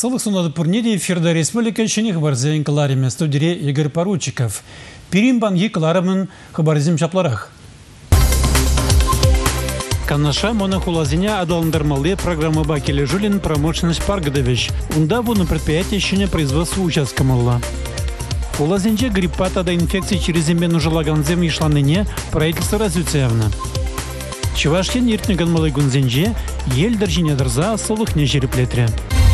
Сылық сонады пұрнеде эфирда республика үшіне хабарзен кылареме студире Игорь Поручиков. Перимбанги кыларымын хабарзем шапларах. Канаша монохулазиня адаландырмалы программа Бакеле Жулин промышленность Паргадович. Унда на предприятие щене производства участка молла. Улазинче гриппата да инфекции через земляну желаганзем и шланыне правительство развитиевна. Чувашкен иртнеган малый гунзенже ел держине дырза солых не жереплетре.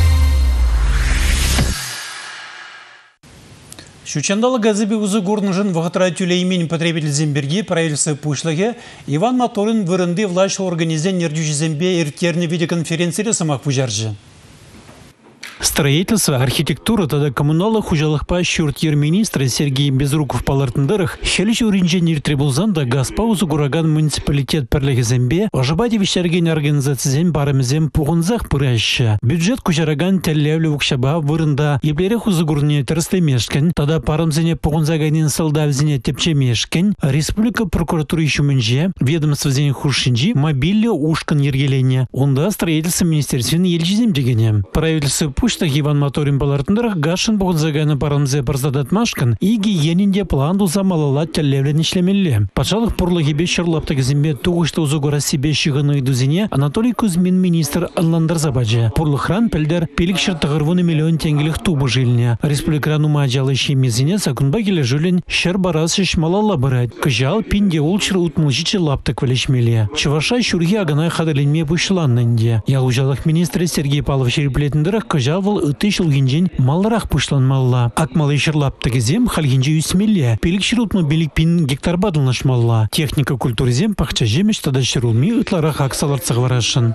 Шучандалы газыбе узы горнужын вағытра тюле имен потребитель земберге правительство пушлыге Иван Моторин вырынды власть организен нердюжи зембе иртерни видеоконференции самах пужаржи. Строительство, архитектура, тогда коммуналы хужалых по щуртьер министра Сергей Безруков палартындырых, хелич инженер требулзанда Гаспа узугураган муниципалитет перлеге зембе, ожибади вещерген организациям барамзем пугунзах пыраща. Бюджет кучараган теллевлю вукшаба вырында, еблерех узугурне терстемешкен, тогда парамзене пугунзаганин солдавзене тепчемешкен, республика прокуратуры ищумынже, ведомство зене хушинджи, мобилье ушкан ергелене, онда строительство министерствен ельчизем дегене. Правительство Пуштах Иван Моторин балартындырых гашын бұғынзаганы парамзе барзадат машкан, иги енінде планду замалалат тәллевлен ішлемелі. Пачалық пұрлығы бе шырлаптық зембе туғышты ұзығыра себе шығыны дүзіне Анатолий Кузьмин министр Алландар Забаджа. Пұрлықран пілдер пелік шыртығырвуны миллион тенгелік тубы жиліне. Республикарану мажалы шемезіне сакунба келі жүлін шыр барасы шмалала бұрад. Күжал пинде улчыр утмылжичы лаптық вәлешмелі. Чываша шүрге ағанай қадырленме бұшыланнынде. Ялужалық министр Сергей Павлов шереплетіндірік күжал вал ыты шылгинжен малырақ пушланмалла. Акмалы шырлаптығы зем халгинже үсмелі. Пелік шырутмы белік пин гектар бадылнашмалла. Техника культур зем пақча жемеш тада шырулми ытларақ аксаларцығы варашын.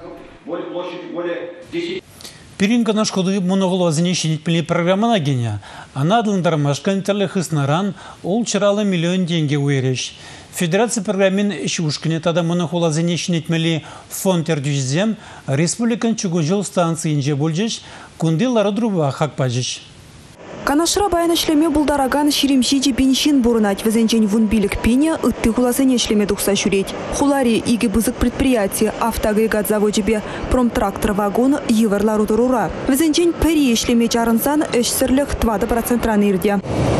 Перинка наш ходы моноголу азынешенетпілі программана гене. Ана адылындармашқан тәрлі хыснаран ол чыралы миллион тенге уереш. Федерация программин ишушкіне тада моноголу азынешенетмелі фонд әрдюжзем республикан чугунжыл станцийінже болжеш, кундылары друба хакпажеш. Канашра баян эшлеме булдараган ширимшичи пиншин бурнать везенчен вунбилик пине ытты хуласыне эшлеме тухса шуреть. Хулари иги бызык предприятие автоагрегат заводебе промтрактор вагон йыварлару турура. Везенчен пери эшлеме чарынсан эшсірлік 20% ранырде.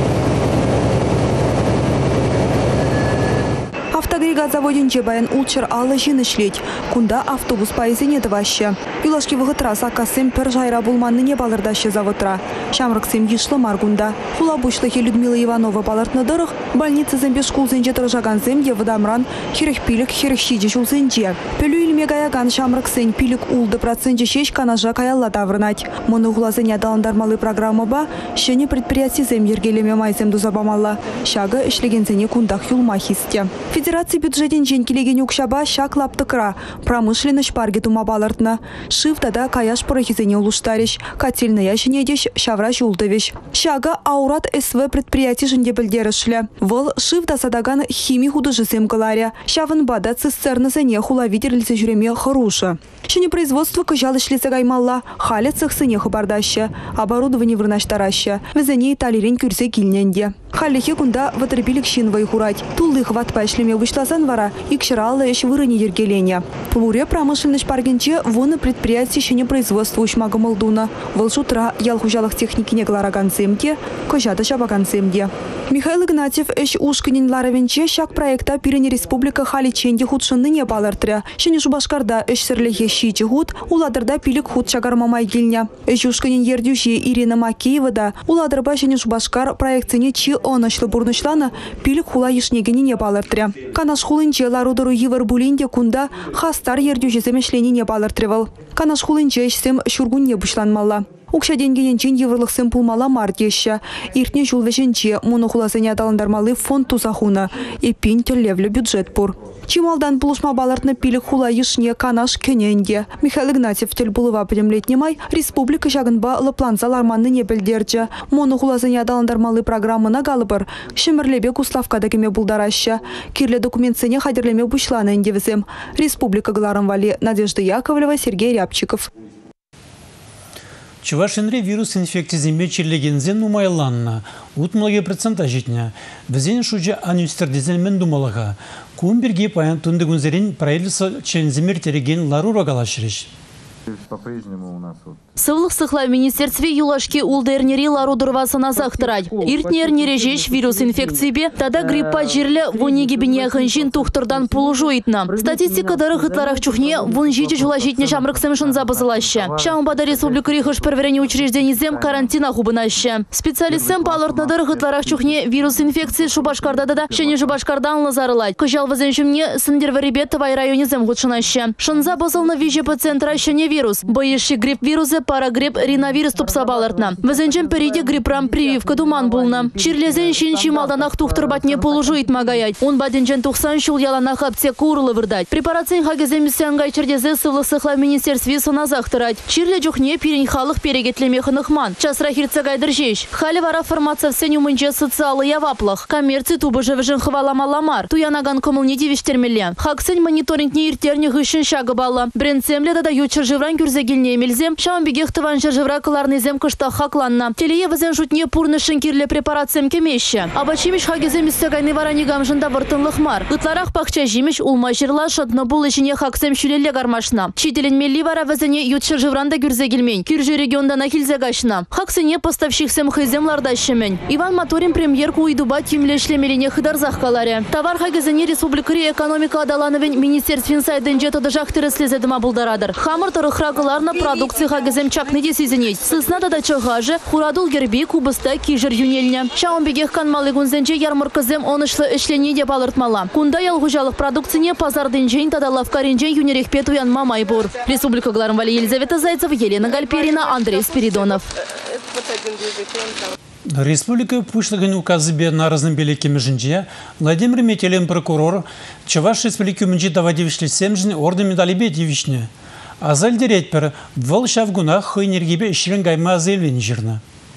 Автоагрегат заводинче баян улчыр алы жин ишлеть. Кунда автобус поезине дваще. Юлашки вғытра сакасым пір жайра булманны не балырдаще заводра. Шамрыксым ешлы маргунда. Хула бушлыхи Людмила Иванова балартны дырых, больница зембе шкул зенже тұржаган земде вадамран хирых пилік хирых шиде шул зенже. Пөлі илме гаяган шамрыксын пилік улды проценте шеш канажа каялла таврынать. Мұны хулазыне адаландармалы программа ба, шене предприятие зем ергелеме майзем дузабамалла. Шага ишлегензене кундах юлмахисте. Федерация бюджетин жен келеген юкшаба шак лаптыкра, промышленность парги тума балартна. Шифтада каяш порохизене улуштариш, котельная женедеш шавраш ултовиш. Шага аурат СВ предприятий женде білдерішлі. Выл шифта садаган хими художесем каларя. Шавын бада цистерна зене хулавитель жүреме хороша. Шене производство кыжал ишлице гаймалла, халя цехсыне хабардаще, оборудование вырнаштараще. Везене италирен кюрсе килненде. Халихе кунда ватребилик шинвай хурать. Туллых ватпа ишлеме вышлазан вара, икширалла еш вырыне ергелене. Пуре промышленность паргенче вон предприятие шене производства ушмага молдуна. Волшутра ялхужалых техники не глараган земде, кожада шабаган земде. Михаил Игнатьев эш ушканин ларавенче шак проекта Пирене республика халиченде худшынны не балартря. Шене Шубашкарда эш серлехе щичи худ, уладырда пилик худ шагармамай гильня. Эш ушканин ердюши Ирина Макеева да, уладырба шене Шубашкар проектсене чи онышлы бурнышлана пилик хула ешнегени не балартря. Канаш хулынче ларудыру йывыр булинде кунда хастар ердюши земешлени не балартревал. Канаш хулынче эшсем шургун не бушланмалла. Укша денгененчен еврлықсым пулмала мардеща. Иртне жулвешенче монохуласыне адаландармалы фонд тузахуна. Эпин теллевлі бюджет пур. Чималдан пулышма балартны пилік хула ешне канаш кененде. Михаил Игнатьев тел булыва пілемлетнемай республика жагынба лыпланса ларманны не білдерчі. Монохуласыне адаландармалы программына галыбыр. Шемірлебе куславкада кеме булдараща. Кирле документсене хадерлеме бушланы индевізем. Республика Гларам Вали Надежда Яковлева, Сергей Рябчиков. Чувашинре вирус инфекции зембе черлегензен нумайланна. Утмалаге процента житня. Везен шуджа анюстердезен мен думалага. Кумберге паян тундыгунзерин правительство ченземер тереген ларура галашырыш. По-прежнему у нас вот. Сывлых сыхла в министерстве юлашки улдернери ларудырвасына захтырать. Иртнер нережеш вирус инфекции тада гриппа жерле вуниги биньяхынжин тухтырдан пулужу итна. Статистика дары гытларах чухне вун жичи жулажитне шамрыксым шынза базылаще. Шамбада республика рихыш проверение учреждений зем карантина хубынаще. Специалистсем палыртны дары гытларах чухне вирус инфекции шубашкарда да шене шубашкардан лазарылать. Кыжал вазеншимне сындерварибет тавай районе зем худшынаще. Шынза базылны вижи пациентра шене вирус. Боеши грипп вирусы, парагрипп, риновирус тупса балыртна. Вазенчен перейде гриппрам прививка думан булна. Чирлезен шинчи малданах тухтырбатне полужу итмагаять. Он баденчен тухсан шул яланах аптека урлы вырдать. Препарацин хагеземисянгай чердезе сывлых сыхла в министерстве сына захтырать. Чирле жухне пирень халых перегетлемеханых ман. Часра хирцагайдыр жеш. Хали вара формация всеню мынче социалы яваплах. Коммерции тубы живежен хвалама ламар. Туянаган коммулни дивиштермеле. Хаксень мониторинг не иртерни гышын шагы бала. Брендсемле да дают чержевран кюрзегильне мельзем. Шам бегехтыван чержевракаларный зем кышта хакланна. Телее вазен шутне пурны шинкирле препарациям кемеще. Абачимиш хагезем иссягайны варанигам жында вартынлых мар. Ытларах пахча жимиш улма жирла шатны бұл ішіне хаксем шүлеле гармашна. Чителен мелли вара вазене ют чержевранда кюрзегильмен. Кюржи региондана хилзегашна. Хаксене поставщиксем хызем лардащемен. Иван Моторин премьерку уйдуба тюмлешлемелине хыдарзах каларе. Товар хагезене республикари экономика адалановен министерствен сайдынже тодыжақтыры слезедіма бұлдарадыр. Хамыр тұрықрағыларна продукция хагезем чакны десизенет. Сысна да чағажы хурадул герби кубыста кижір юнеліне. Шаун бегех канмалы гунзенче ярмыркызем онышлы эшлене деп алыртмала. Кунда ялғужалық продукцияне пазардынжен тадалавкаринжен юнерекпет уянма майбур. Республика Глармвали Елизавета Зайцев, Елена Гальперина, Андрей Спиридонов. Республика пушлыгын указы бе на разным белеке межинже Владимир Метелен прокурор Чаваш республики мынжи давадевишлі семжін орды медали бедевишне. Азаль деретпер вол шавгунах хойнергебе ішрен гайма азелвен жирна.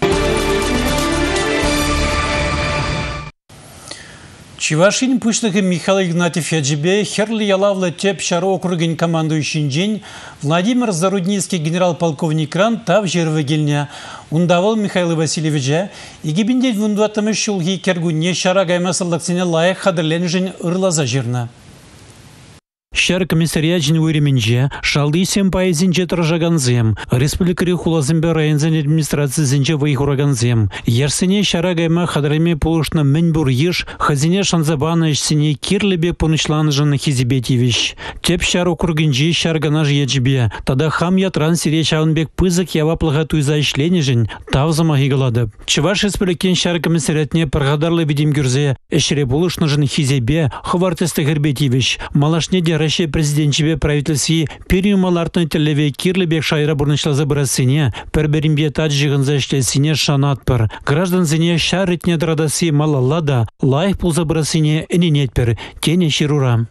Чувашин пушлыгы Михаил Игнатьев яджибе херли ялавлы теп шары округин командующий день Владимир Заруднийский генерал-полковник Кран тав жервы гельня. Ундавал Михаил Васильевича игибиндет вундуатымы шулги кергунне шара гаймасылдықсене лайық хадырленжен ырлаза жирна. Шар комиссариячын уйременже, шалды сем пайызинче тұржаганзем, республикари хулазымбе районзен администрациясынче вайхураганзем. Ерсене шара гайма хадраме полушна мінбур еш, хазине шанзабана ішсене кирлебе пынышланжын хизибетевич. Теп шар округинче шарганаж ячбе, тада хам ятран сире шаунбек пызык яваплыға туйза ішленежін, тавзама хигалады. Чуваш республикен шар комиссариятне паргадарлы видим гюрзе, эшре полушнажын хизебе, хвартесты гербетевич, малашне Россия президентчебе правительстве периумалартны телеве кирлебек шайра бурнышлазы бұрасыне, пәрберімбе таджығынза ішлесіне шанатпыр. Гражданзіне шарытне драдасы малалада, лайық пулза бұрасыне әненетпір, тене ширура.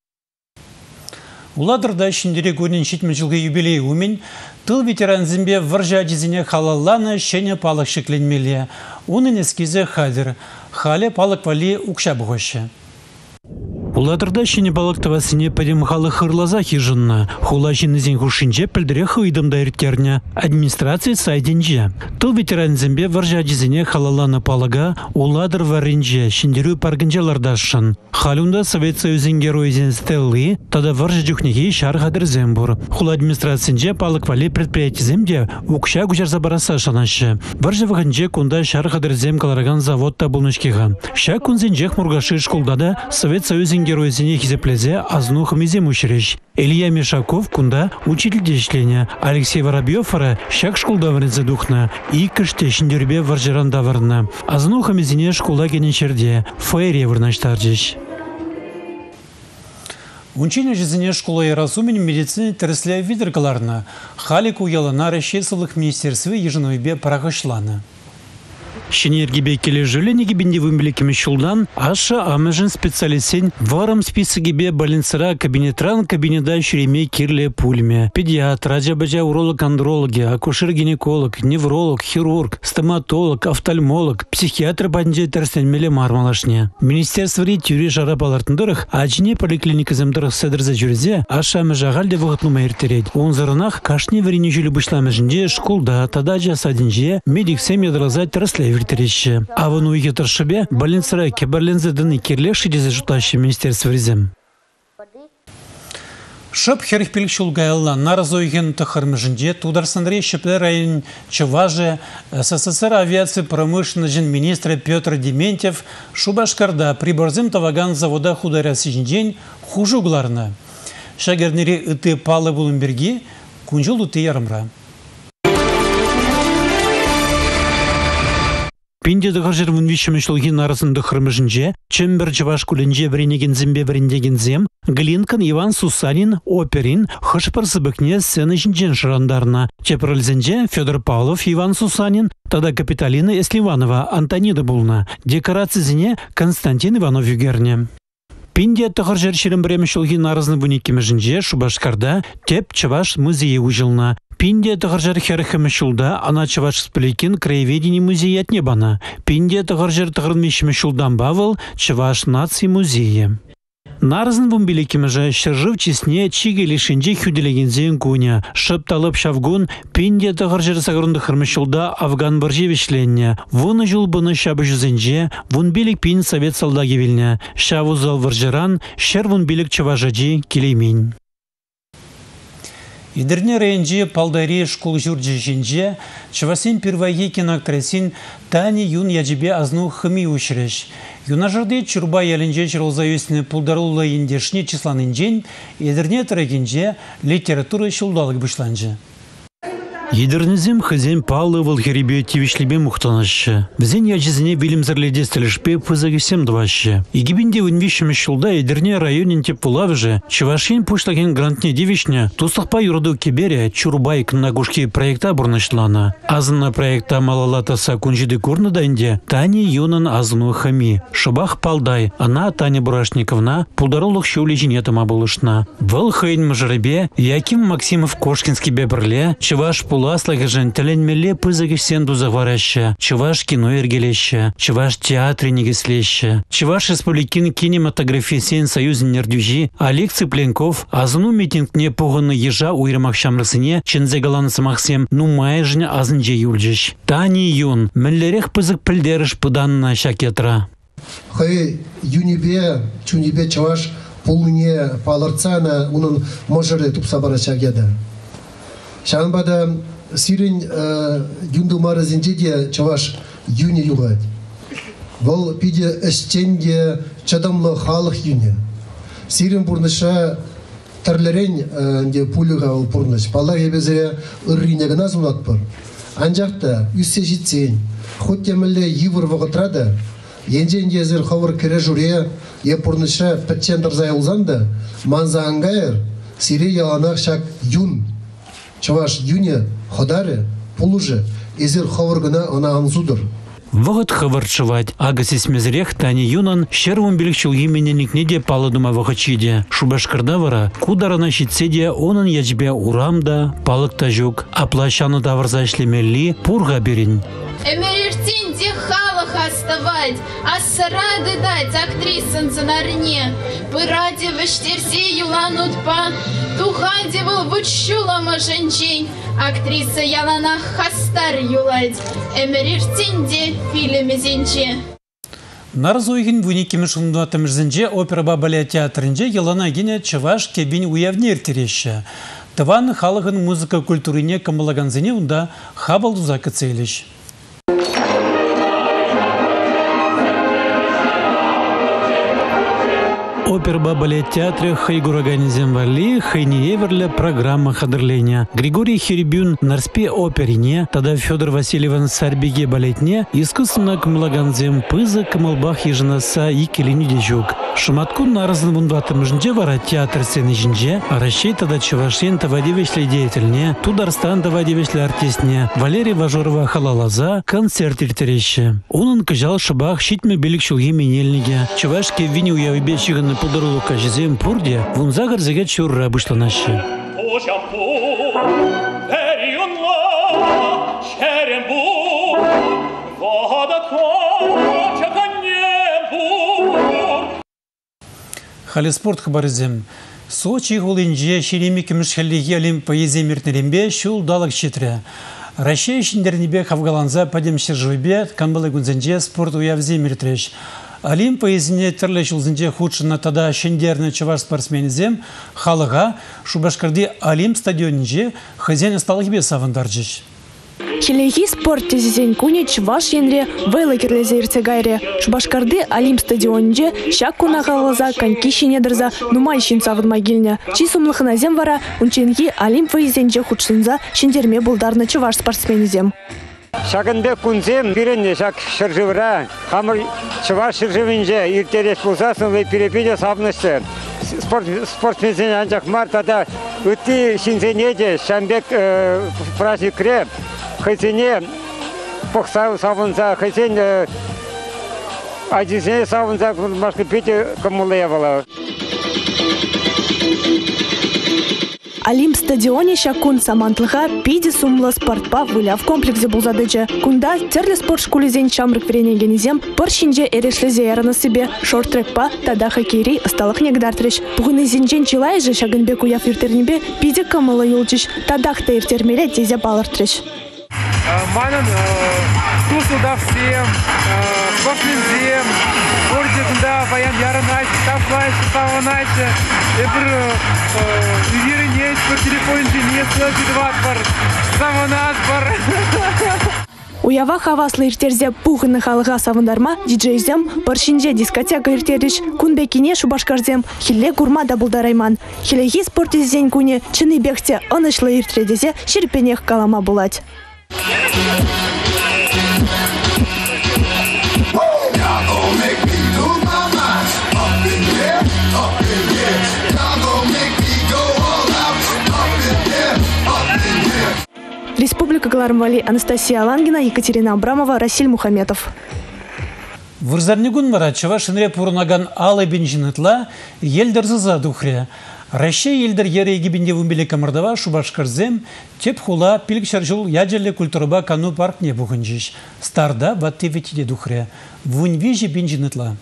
Уладырда шындере көрінен 70 жылғы юбилей умен, тыл ветеранзімбе варжа дизине халалланы шене палық шекленмеле. Оның ескізі хадыр, халі палық вали ұқша бұғышы. Уладырда шене балықтывасыне падемхалы хырлаза хижынна. Хула жинызен хушинже пілдіре хыйдымда ертерне. Администрация сайденже. Тыл ветеранзембе варжа дизине халаланы палыга уладыр варинже шиндеру паргынжалардашын. Халунда Совет Союзен героизен стеллы, тада варжа жүхнеге шар хадыр зембур. Хула администрациянже палық вали предприятиземде укша гужар забараса шанашы. Варжа вғынже кунда шар хадыр зем калараган завод табылнышкеға. Ша кунзенжех мургаши школдада Совет Союзен героизене хизеплезе азнухымизе мушереш. Илья Мишаков кунда учитель дешленя. Алексей Воробьев ара шак школда варензе духна. И кыште шиндербе варжаранда варна. Азнухымизене школа кенечерде. Фейре варнаштарджеш. Унчине жизне школа и разумен медицины тересля видергаларна. Халик уялана расчесовых министерстве еженовебе парахашлана. Шенергебе келе жөленеге бенде вымбелекеме шулдан, аша амежен специалистен варам списыгебе баленсыра кабинетран кабинеда шуреме кирле пульме. Педиатр, аджабаджа уролог-андрологи, акушер-гинеколог, невролог, хирург, стоматолог, офтальмолог, психиатр бандже терсенмеле мармалашне. Министерство ритюри жара балартындырых, аджине поликлиника земдырых седрза жүрзе, аша амежагалде вғытнума ертерет. Он зарынах кашне верине жүлі бышламежінде школда, тададжа садинже, медиксем ядраза терсле виртерище. А вон уйге торшыбе больницара кеберлензе дыны кирлеши дезе жутаще министерство ризем. Шып херхпилік шулгайлы наразойген тұқырмыжынде Тударсанре Шеплер район Чуваже СССР авиации промышленности министра Петр Дементьев Шубашкарда приборзым таваган завода хударясы день хужугларны. Шагернери ыты палы Булымберги кунжул уты ярымра. Пинде дығыржыр вүнвишімі шылғын арасында қырмыжынже, чембір жываш күлінже бірінеген зімбе біріндеген зем, Глинкан Иван Сусанин оперин хышпыр сыбыкне сцены жінжен шырандарына. Чепрылзенже Федор Павлов Иван Сусанин, тада Капиталина Эсливанова Антонида булна, декорацизіне Константин Иванов югерне. Пинде тұғыржыр шерімбірем шылғын арасында вүнекемежінже Шубашкарда теп Чаваш музейі ұжылна. Пинде тығыржар херхімі шулда ана Чаваш сплейкин краеведение музей от небана. Пинде тығыржар тығырмешімі шулдан бавыл Чаваш наций музейі. Нарызын вумбелекіміжі шыржыв чесне чиге лишінже хюделегензен куня. Шыпталып шавгун пинде тығыржар сағырынды хырмы шулда Афган біржевішленне. Вуны жул бұны шабы жүзенже вунбелек пин совет салдаги вилне. Шавузал варжыран шер вунбелек Чаважаджи келеймень. Идерне рейнже палдари школ журджижинже Чавасин первайе киноактресин Тани юн яджибе азну хыми ушреш. Юнажырды чурба ялинже чырлзаюсіне пулдарулы индешне числанын жен, идерне трегинже литература шулдалык бышланжы. Едернізем хызен палы валхеребе тивишлебе мухтанашы. Бізен яжызіне вилімзірледе стілішпе пызагесем двашы. Егебінде үнвишімі шулда едерне районен теп пулавжы, Чувашин пуштаген грантне девишне, тустықпа юрду кебере чурбайк на гушки проекта бурнышлана. Азына проекта малалатаса кунжиды курны дайнде, Тани юнын азыну хами. Шыбах палдай, ана Таня Бурашниковна пулдарулық шули жинетыма булышна. Выл хейн мажыребе, Яким Максимов Кошкинский бебрле, Чуваш пуласлығы жын тәленмелі пызагесен дузавараща, Чуваш кино ергелеща, Чуваш театры негеслеща, Чуваш республикин кинематографисен союзен нердюжи, Олег Цыпленков азыну митингне пуғыны ежа уйрымақ шамрысыне чынзегаланы сымақсем нумай жын азынже юлжыш. Тани юн, мүллерек пызык пілдеріш пыданына шакетра. Хай юнибе, чунибе Чуваш пулыне палырцана, унын можыры тупсабара шагеда. Шанбада сирин юндумары зинжеде Чаваш юни юлать. Вол пиде эштенде чадамлы халық юни. Сирин бурныша тарлерен де пулюга ол бурныш. Палар ебезе ыррине гына зулатпыр. Анжақта үссе житсен, ход темілі евр вағытрада, енжен езір хавыр кірі жүре, е бурныша пәтчен дырзайылзанды, манза аңғайыр, сире яланақ шак юн. Чаваш юне ходары, пулужы, езір хавыргына она анзудыр. Вағыт хаварчывать, агасис мезрех Тани юнан шервун білікшіл емененікне де палыдыма вағычиде. Шубашкарда вара, кударана шитседе онын яджбе урамда, палықта жүк, аплашаны даварза ішлемелі пурға берін. Эмерертин де халық аставать, ассарады дать актрисан занарне. Пыраде выштерзе юланут па, тухаде был вучулама женщин, актриса ялана хастар юлать. Эмерертин де фильме зенче. Нарзойгин вуникими шундуатымызынже опера балет театрынже ялана гене Чаваш кебин уявнер тереща. Тыван халығын музыка культурине камылаганзыне унда хабалдуза кыцейлиш. Опера балет театре хайгураганизем вали хайниеверле программа хадырления. Григорий Херебюн нарспе оперине, тогда Федор Васильеван сарбеге балетне, искусственно камлаганзем пызы камалбах еженаса и келини дежук. Шаматкун нарзын вундватымжынже вара театр сцены жинже, а расчей тогда Чувашин тавадевешле деятельне, Тударстан тавадевешле артистне, Валерий Важорова халалаза концерт иртереще. Унын кыжал шабах щитме белик шулги менельниге. Чувашки вини уявибечиганы подарулу кажезем пурде, вунзагар заге чурра бышланаще. Хали спорт хабарызем. Сочи голынже шеремик мишхаллиги алим поэзия миртнерембе шул далак щитре. Россия шиндернебе хавгаланза падем шержуйбе канбалы гунзенже спорт уявзе миртреш. Олимп поездине терле жылзынде худшына тада шендерні чаваш спортсменізем халыға Шубашкарды Олимп стадионинже хозяин сталық бе савындаржыш. Хилеги спорт тезизен куне чваш енре вейлы керлезе ирцегайре. Шубашкарды Олимп стадионинже шак кунағалаза коньки шинедірза нумай шинца вадмагильня. Чи сумлыхыназем вара унченги Олимп вейзенже худшынза шендерме булдарны чваш спортсменізем. Шагынбек кунзем бирене шак шыржывра, хамыр чваш шыржывинже иртерес пулсасын вей перепеде сабнышты. Спортсмензен анчак мартада үтті шинзенеде шамбек праздник креп. Хызене пықса сабынса, хызен ажизене сабынса, машқы пете камылыя бала. Олимп стадионе шакун самантлыға пиде сумлы спортпа выляв комплексе булзадычы. Кунда терлі спорт шкулезен чамрык веренегенізем пыр шинже эрешлезе ярыны себе шорт-трекпа тада хоккейри ысталық негдартрыш. Бұғыны зенжен чилайжы шагынбек уяв иртернебе пиде камылы юлчыш тадақта иртермеле тезе балыртрыш. Манын тусуда всем, спортсмензем, спортсменда баян ярынайшы, таплайшы, таванайшы, бір үйерінейш, бір телефонынды не сылжыдыват бар, заванат бар. Уява хаваслы иртерзе пухынны халыға савындарма диджейзем паршинже дискотека иртериш кунбекине Шубашкарзем хилле гурма да булдарайман. Хилеги спортизен куне чыны бекте анышлы иртредезе шерпенех калама булать. Республика Галармвали, Анастасия Алангина, Екатерина Абрамова, Расиль Мухаметов. Вырзарнигун марачева шынре пурнаган алы бенжинытла елдерзыза духре. Россия елдер ере егибінде вымбеле камырдава Шубашкарзем теп хула пилікшаржул ядерлі культурба кану парк не бұғынжиш. Старда батты ветиде духре. Вунвежі бенжинытла.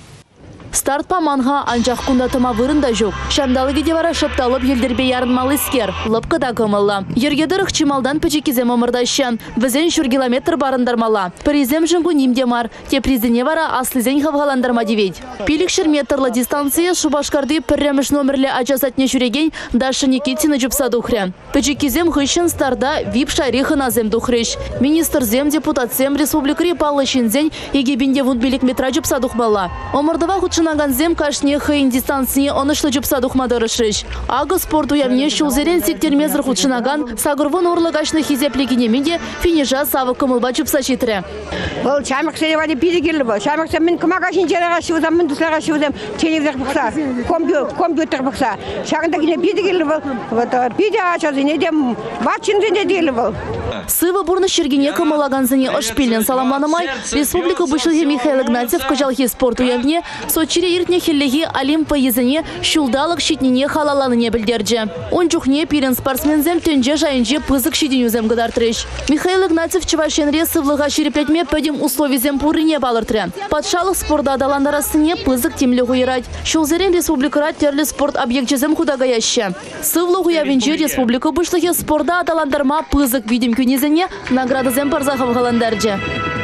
Старт паманға анжақ күндатыма вырында жоқ. Шамдалығы девара шыпталып елдербе ярынмалы іскер. Лыпқыда көмілі. Ергедірік чималдан пөчекізем омырдащан. Візен шүр километр барындармала. Призем жыңғы немдемар. Те призіне вара аслызен хавғаландарма девейд. Пилікшір метрлы дистанция Шубашкарды пірреміш номерлі ачасатне жүреген Даша Никитина жүпса дұхре. Пөчекізем хыщын старда вип шарихын азем дұхреш. Министр депутатсем республикари палышынзен егебінде вундбелік метра жүпса дұхмала. Омырдыва Шынаганзем кашне хейн дистанции онышлы жүпса дұхмадырышыш. Ағы спорту явне шулзерен сектермезір худшынаган сагырвон орлығашны хизеплегенеменде финижа савы кымылба жүпса жетірі. Бұл чамық сеневали пидегелі бұл. Чамық сен мен кымағашын жереға шуызам, мен тұслаға шуызам, телевизор бұқса, компьютер бұқса. Шағында кіне пидегелі бұл. Пиде ашазы недем батшынды неделі бұл. Сывы бұрны шергене кымылаганзыне ұшпелен саламланымай, Республика Бышлығы Михаил Игнатьев кажалхи спорту явне Сочире иртне хиллеги Олимп поезіне шулдалық шитнене халаланыне білдерді. Он жүхне пирен спортсмензем төнже жайынже пызык шиденюзем гыдартрыш. Михаил Игнатьев чывашенре сывлыға шереплетме пөдем условизем пурыне балыртры. Патшалық спорда адаландарасыне пызык темлі ғуйрать. Шулзерен республикара терлі спорт объектжезем худагаяща. Сывлы ғуявенже Республика Бышлығы спорда адаландарма пызык видим күнезіне наградызем парзахов ғаландарджы.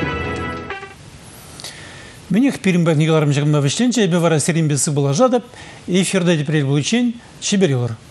Менех перембек негаларым жағымда вешленче, бевара серимбесі была жадып, эфирда депрель получень, чеберелар.